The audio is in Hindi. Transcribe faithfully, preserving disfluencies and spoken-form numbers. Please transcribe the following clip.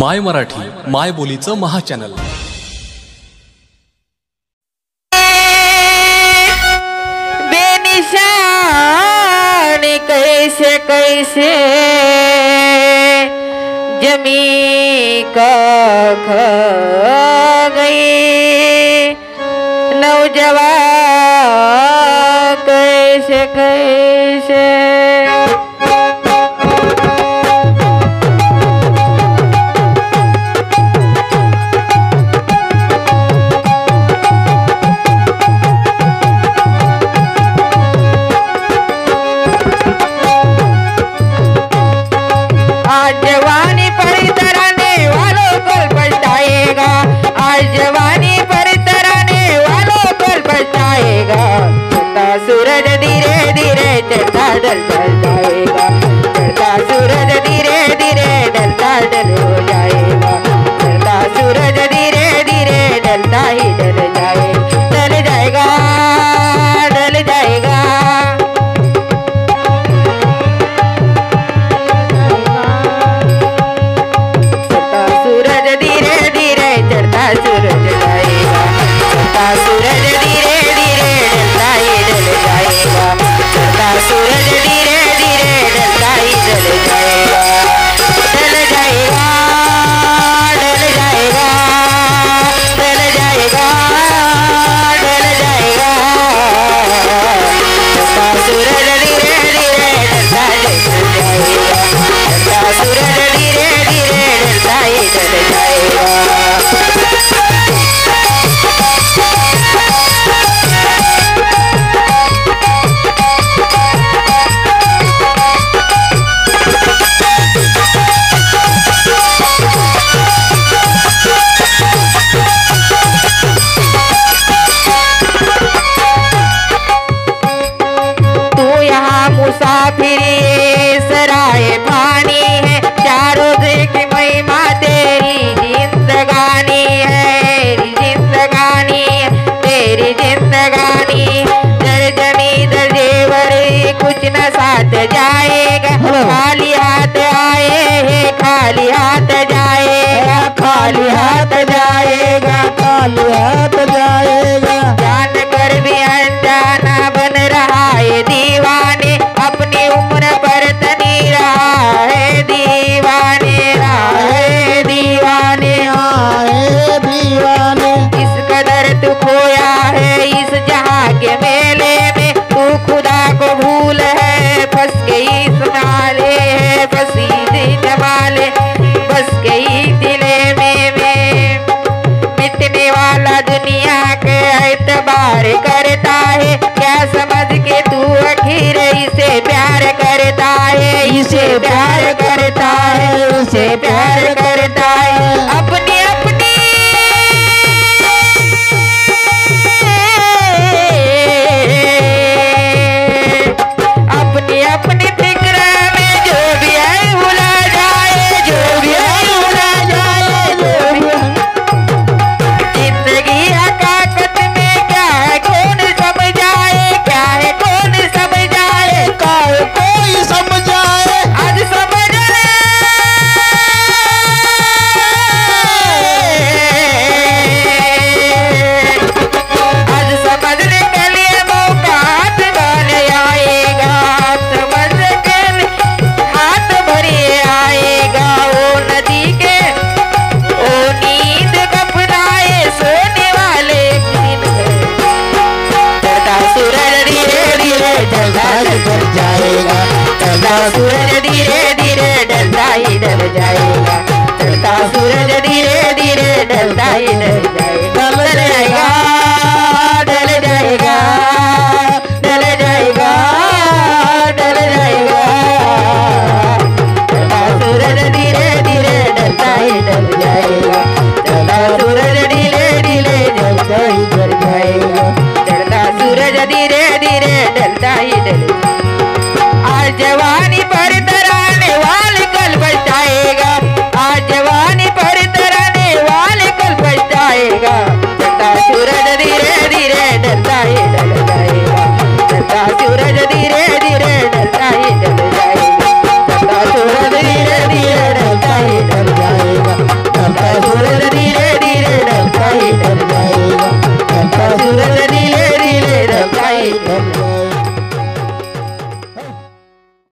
माय मराठी माय बोलीचं महाचॅनल। बेनिशान कैसे कैसे जमी का खा गई नौजवान कैसे कैसे जवानी पर तराने वालों को पछताएगा, आज जवानी पर तराने वालों को पछताएगा। चढ़ता सूरज धीरे धीरे चढ़ता ढलता जाएगा, चढ़ता सूरज धीरे धीरे ढलता ढल हो जाएगा, चढ़ता सूरज धीरे धीरे ढलता ही ढल जाए ढल जाएगा ढल जाएगा। सूरज जाएगा चढ़ता सूरज धीरे धीरे ढलता ही ढल जाएगा, चढ़ता सूरज धीरे धीरे ढलता ही ढल जाएगा ढल जाएगा ढल जाएगा ढल जाएगा ढल जाएगा। चढ़ता सूरज धीरे धीरे ढलता ढल जाएगा, चढ़ता सूरज धीरे धीरे ढलता ही ढल जाएगा। मुसाफिरी सराय पानी है, चारों दिल की महिमा तेरी जिंदगानी है, जिंदगानी है तेरी जिंदगानी। दर जमी दर जेवर कुछ न साथ जाएगा, खाली हाथ आए हैं खाली हाथ जाएगा, खाली हाथ जाएगा खाली हाथ जाएगा। जान कर भी अनजाना बन रहा है दीवाने, अपनी उम्र पर तनी रहा है दीवाने रहा है दीवाने आए दीवाने। इस कदर तू खोया है इस जहां के मेले में, तू खुदा को भूल है फंस गई इस नाले है फंसी जमाले बस गई दिले में, में मिटने वाला दुनिया के एतबार करता है, क्या समझ के तू आखिर इसे प्यार करता है, इसे प्यार करता है, इसे प्यार